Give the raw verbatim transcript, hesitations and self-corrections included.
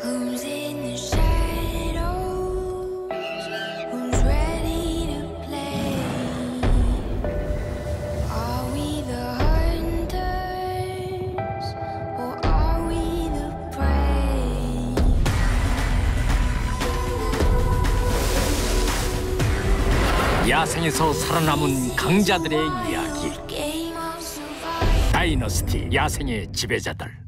Who's in the shadows? Who's ready to play? Are we the hunters or are we the prey? 야생에서 살아남은 강자들의 이야기. 다이너스티 야생의 지배자들.